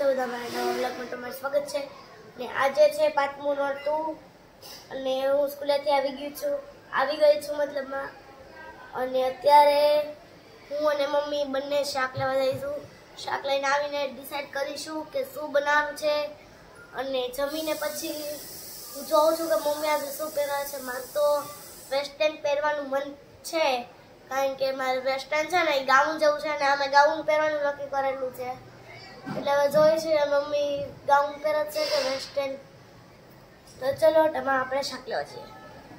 બધા મારા નવા વ્લોગમાં તમારું સ્વાગત છે ને આજે છે 5મું નોરતું અને હું સ્કૂલેથી આવી ગઈ છું મતલબમાં અને અત્યારે હું અને મમ્મી બંને શાક લેવા જઈશું શાક લઈને આવીને ડિસાઈડ કરીશું કે શું બનાવવાનું છે અને જમીને પછી હું જોઉં છું કે મમ્મી આજે શું પહેરવા છે મારે તો વેસ્ટર્ન પહેરવાનું મન છે કારણ કે મારે વેસ્ટર્ન છે ને ગાઉન જેવું છે ને અમે ગાઉન પહેરવાનું નક્કી કરેલું છે એટલે હવે જોઈએ છીએ મમ્મી ગાઉન પહેરે છે કે વેસ્ટર્ન તો ચલો એમાં આપણે શાક લેવા જઈએ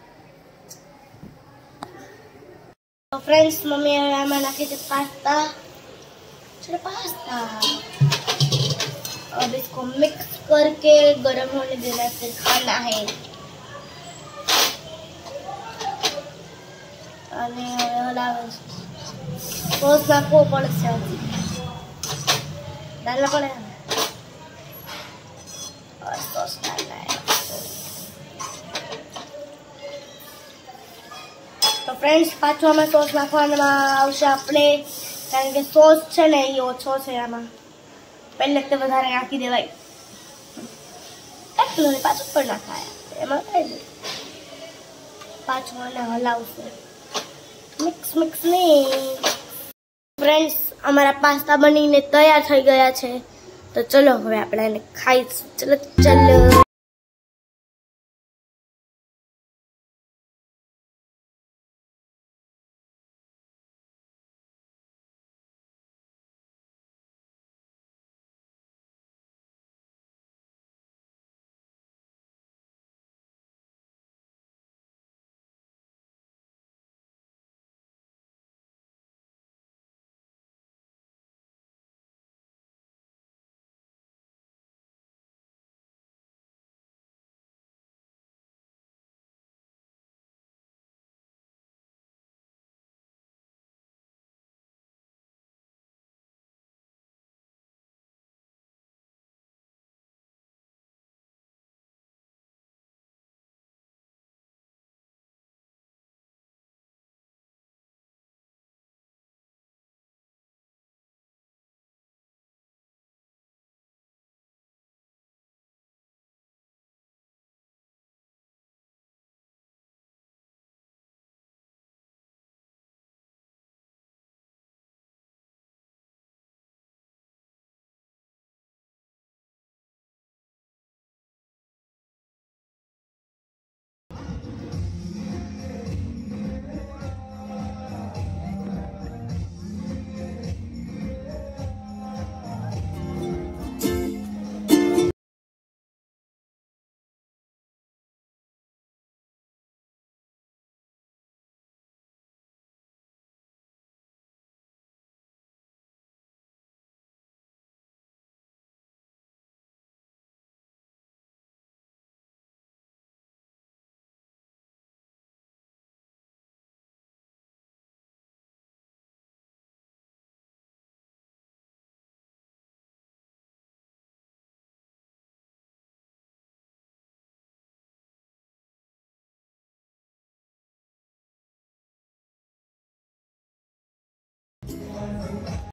तो फ्रेंड्स मम्मी हमें नाखी थे पास्ता चलो पास्ता अब इसको मिक्स करके गर्म होने देना फिर खाना है અને હવે હલાવે સોસ નાખવો પડશે डालना पड़ेगा और सॉस डालना है तो फ्रेंड्स पाछो में सॉस नाखवाना आवशे आपणे कारण के सॉस छे ने ई ओछो छे आमा पहले ते વધારે નાખી દેવાય એટલું ને પાછું પણ નાખાય એમાં કઈ દે પાછો અને હલાવશે મિક્સ મિક્સ नहीं फ्रेंड्स हमारा पास्ता बनीने तैयार થઈ ગયા છે તો ચલો હવે આપણે એને ખાઈશું ચલો